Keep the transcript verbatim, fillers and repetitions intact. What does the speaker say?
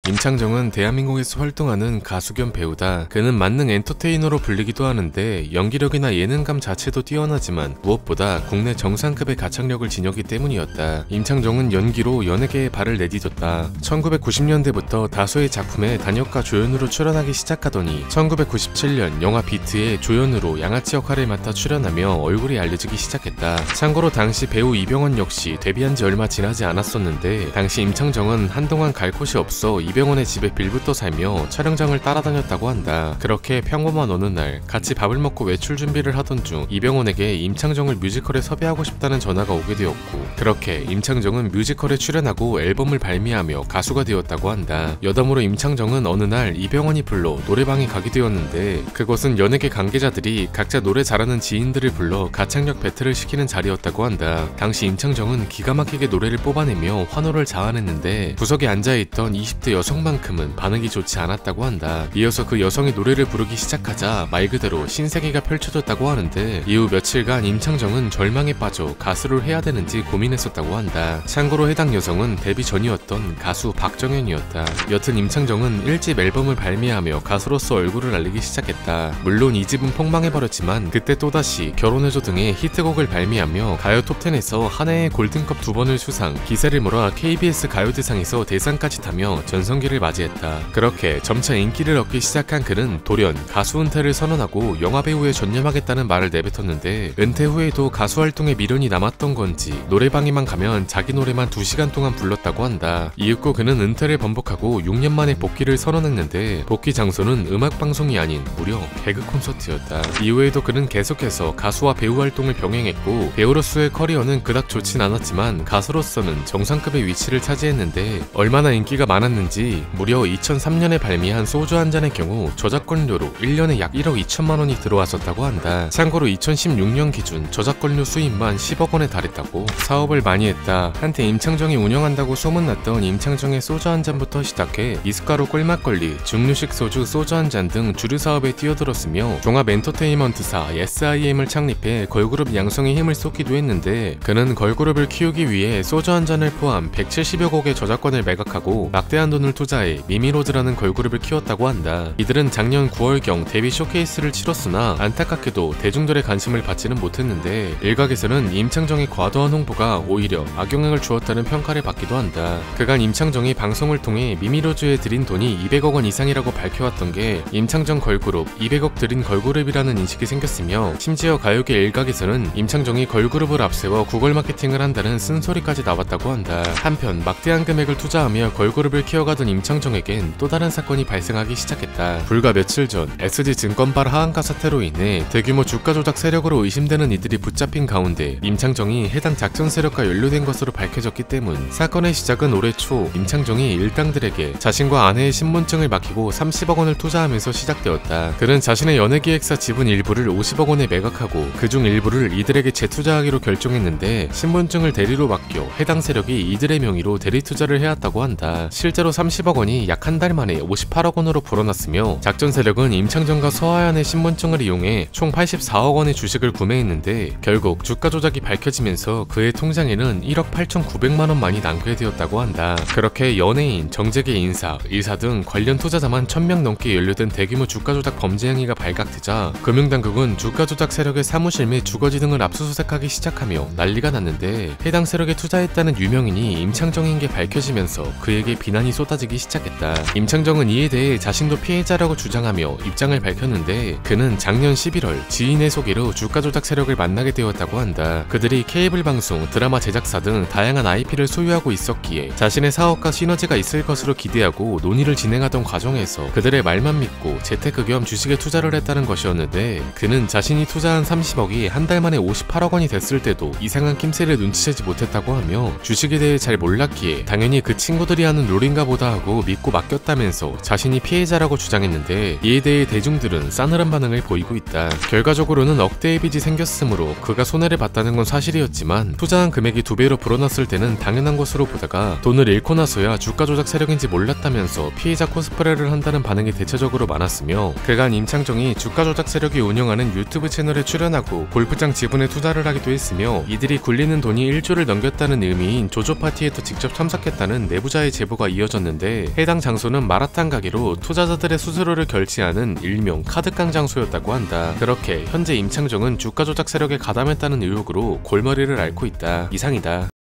임창정은 대한민국에서 활동하는 가수 겸 배우다. 그는 만능 엔터테이너로 불리기도 하는데 연기력이나 예능감 자체도 뛰어나지만 무엇보다 국내 정상급의 가창력을 지녔기 때문이었다. 임창정은 연기로 연예계에 발을 내디뎠다. 천구백구십 년대부터 다수의 작품에 단역가 조연으로 출연하기 시작하더니 천구백구십칠 년 영화 비트에 조연으로 양아치 역할을 맡아 출연하며 얼굴이 알려지기 시작했다. 참고로 당시 배우 이병헌 역시 데뷔한 지 얼마 지나지 않았었는데 당시 임창정은 한동안 갈 곳이 없어 이병헌의 집에 빌붙어 살며 촬영장을 따라다녔다고 한다. 그렇게 평범한 어느 날 같이 밥을 먹고 외출 준비를 하던 중 이병헌에게 임창정을 뮤지컬에 섭외하고 싶다는 전화가 오게 되었고 그렇게 임창정은 뮤지컬에 출연하고 앨범을 발매하며 가수가 되었다고 한다. 여담으로 임창정은 어느 날 이병헌이 불러 노래방에 가게 되었는데 그것은 연예계 관계자들이 각자 노래 잘하는 지인들을 불러 가창력 배틀을 시키는 자리였다고 한다. 당시 임창정은 기가 막히게 노래를 뽑아내며 환호를 자아냈는데 구석에 앉아있던 이십 대 여성만큼은 반응이 좋지 않았다고 한다. 이어서 그 여성이 노래를 부르기 시작하자 말 그대로 신세계가 펼쳐졌다고 하는데 이후 며칠간 임창정은 절망에 빠져 가수를 해야 되는지 고민했었다고 한다. 참고로 해당 여성은 데뷔 전이었던 가수 박정현이었다. 여튼 임창정은 일 집 앨범을 발매하며 가수로서 얼굴을 알리기 시작했다. 물론 이 집은 폭망해버렸지만 그때 또다시 결혼해줘 등의 히트곡을 발매하며 가요 톱텐에서 한 해의 골든컵 두 번을 수상, 기세를 몰아 케이비에스 가요대상에서 대상까지 타며 전성기를 맞이했다. 그렇게 점차 인기를 얻기 시작한 그는 돌연 가수 은퇴를 선언하고 영화배우에 전념하겠다는 말을 내뱉었는데 은퇴 후에도 가수 활동에 미련이 남았던 건지 노래방에만 가면 자기 노래만 두 시간 동안 불렀다고 한다. 이윽고 그는 은퇴를 번복하고 육 년 만에 복귀를 선언했는데 복귀 장소는 음악방송이 아닌 무려 개그 콘서트였다. 이후에도 그는 계속해서 가수와 배우 활동을 병행했고 배우로서의 커리어는 그닥 좋진 않았지만 가수로서는 정상급의 위치를 차지했는데 얼마나 인기가 많았는지 무려 이천삼 년에 발매한 소주 한 잔의 경우 저작권료로 일 년에 약 일억 이천만 원이 들어왔었다고 한다. 참고로 이천십육 년 기준 저작권료 수입만 십억 원에 달했다고. 사업을 많이 했다. 한때 임창정이 운영한다고 소문났던 임창정의 소주 한 잔부터 시작해 미숫가루 꿀막걸리, 증류식 소주 소주 한 잔 등 주류 사업에 뛰어들었으며 종합 엔터테인먼트사 에스아이엠을 창립해 걸그룹 양성에 힘을 쏟기도 했는데 그는 걸그룹을 키우기 위해 소주 한 잔을 포함 백칠십여 곡의 저작권을 매각하고 막대한 돈을 투자해 미미로즈라는 걸그룹을 키웠다고 한다. 이들은 작년 구월경 데뷔 쇼케이스를 치렀으나 안타깝게도 대중들의 관심을 받지는 못했는데 일각에서는 임창정의 과도한 홍보가 오히려 악영향을 주었다는 평가를 받기도 한다. 그간 임창정이 방송을 통해 미미로즈에 들인 돈이 이백억 원 이상이라고 밝혀왔던 게 임창정 걸그룹 이백억 들인 걸그룹이라는 인식이 생겼으며 심지어 가요계 일각에서는 임창정이 걸그룹을 앞세워 구글 마케팅을 한다는 쓴소리까지 나왔다고 한다. 한편 막대한 금액을 투자하며 걸그룹을 키워가던 임창정에겐 또 다른 사건이 발생하기 시작했다. 불과 며칠 전 에스지증권발 하한가 사태로 인해 대규모 주가 조작 세력으로 의심되는 이들이 붙잡힌 가운데 임창정이 해당 작전 세력과 연루된 것으로 밝혀졌기 때문. 사건의 시작은 올해 초 임창정이 일당들에게 자신과 아내의 신분증을 맡기고 삼십억 원을 투자하면서 시작되었다. 그는 자신의 연예기획사 지분 일부를 오십억 원에 매각하고 그중 일부를 이들에게 재투자하기로 결정했는데 신분증을 대리로 맡겨 해당 세력이 이들의 명의로 대리 투자를 해왔다고 한다. 실제로 삼십억 원이 약 한 달 만에 오십팔억 원으로 불어났으며 작전 세력은 임창정과 서하연의 신분증을 이용해 총 팔십사억 원의 주식을 구매했는데 결국 주가 조작이 밝혀지면서 그의 통장에는 일억 팔천구백만 원만이 낭패되었다고 한다. 그렇게 연예인, 정재계 인사, 의사 등 관련 투자자만 천 명 넘게 연루된 대규모 주가 조작 범죄 행위가 발각되자 금융당국은 주가 조작 세력의 사무실 및 주거지 등을 압수수색하기 시작하며 난리가 났는데 해당 세력에 투자했다는 유명인이 임창정인 게 밝혀지면서 그에게 비난이 쏟아지기 시작했다. 임창정은 이에 대해 자신도 피해자라고 주장하며 입장을 밝혔는데 그는 작년 십일월 지인의 소개로 주가 조작 세력을 만나게 되었다고 한다. 그들이 케이블 방송, 드라마 제작사 등 다양한 아이피를 소유하고 있었기에 자신의 사업과 시너지가 있을 것으로 기대하고 논의를 진행하던 과정에서 그들의 말만 믿고 재테크 겸 주식에 투자를 했다는 것이었는데 그는 자신이 투자한 삼십억이 한 달 만에 오십팔억 원이 됐을 때도 이상한 낌새를 눈치채지 못했다고 하며 주식에 대해 잘 몰랐기에 당연히 그 친구들이 하는 룰인가 보다 하고 믿고 맡겼다면서 자신이 피해자라고 주장했는데 이에 대해 대중들은 싸늘한 반응을 보이고 있다. 결과적으로는 억대의 빚이 생겼으므로 그가 손해를 봤다는 건 사실이었지만 투자한 금액이 두 배로 불어났을 때는 당연한 것으로 보다가 돈을 잃고 나서야 주가 조작 세력인지 몰랐다면서 피해자 코스프레를 한다는 반응이 대체적으로 많았으며 그간 임창정이 주가 조작 세력이 운영하는 유튜브 채널에 출연하고 골프장 지분에 투자를 하기도 했으며 이들이 굴리는 돈이 일조를 넘겼다는 의미인 조조 파티에도 직접 참석했다는 내부자의 제보가 이어졌는데 있는데 해당 장소는 마라탕 가게로 투자자들의 수수료를 결제하는 일명 카드깡 장소였다고 한다. 그렇게 현재 임창정은 주가 조작 세력에 가담했다는 의혹으로 골머리를 앓고 있다. 이상이다.